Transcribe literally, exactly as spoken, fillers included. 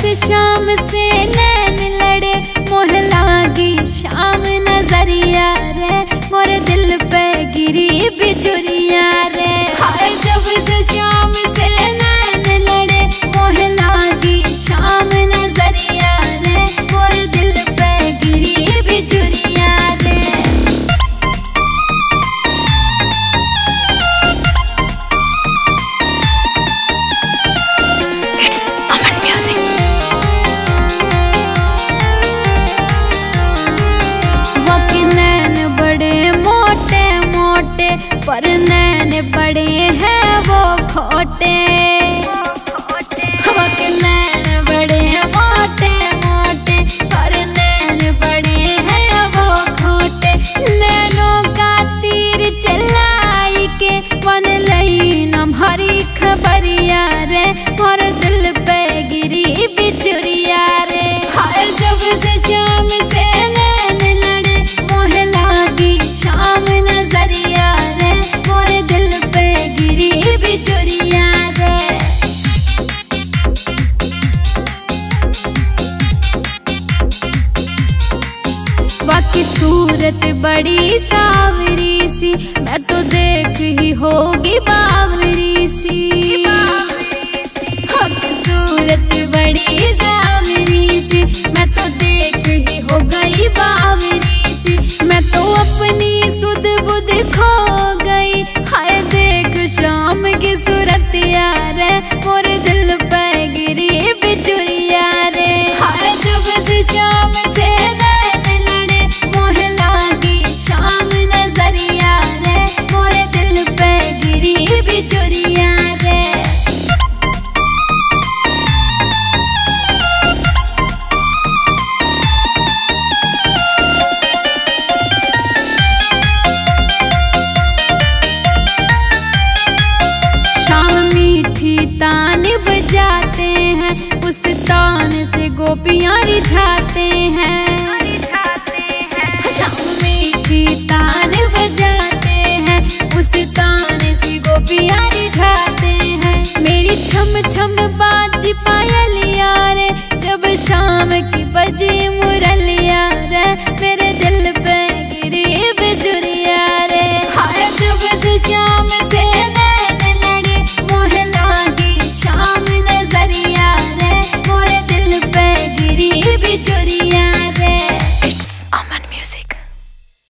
से शाम से नैन लड़े मोह लागी शाम नजरिया रे मोरे दिल पे गिरी बिजुरिया रे। हाय जब से शाम से नैन लड़े मोह लागी शाम नजरिया रे मोरे दिल पे गिरी बिजुरिया रे। पर नैन बड़े हैं वो खोटे, के नैन बड़े मोटे मोटे पर नैन बड़े हैं वो खोटे। नैनों का तीर चलाई के वन लई नम्हारी खबरिया रे मोर दिल पे गिरी बिजुरिया रे। हाय जब से शाम से नैन लड़े मोह लागी शाम नजरिया रे मोरे दिल पे गिरी बिजुरिया रे। बाकी सूरत बड़ी सावरी सी मैं तो देख ही होगी बावरी सी। बाकी सूरत बड़ी सावरी सी मैं तो देख ही हो गई बावरी सी। मैं तो अपनी सुध बुध खो गई हाय देख शाम की सूरत यार मोरे दिल पे गिरी बिजुरिया रे। हाय जब से शाम से नैन लड़े मोह लागी शाम नजरिया रे मोरे दिल पे गिरी बिजुरिया रे। तान बजाते हैं उस तान से गोपियां रिझाते हैं। शाम मीठी तान बजाते हैं उस तान से गोपियां रिझाते हैं। मेरी छम छम बाजी पायलिया रे जब शाम की बजी मुरलिया रे मेरे दिल पे गिरी बिजुरिया रे। हाय जब से शाम से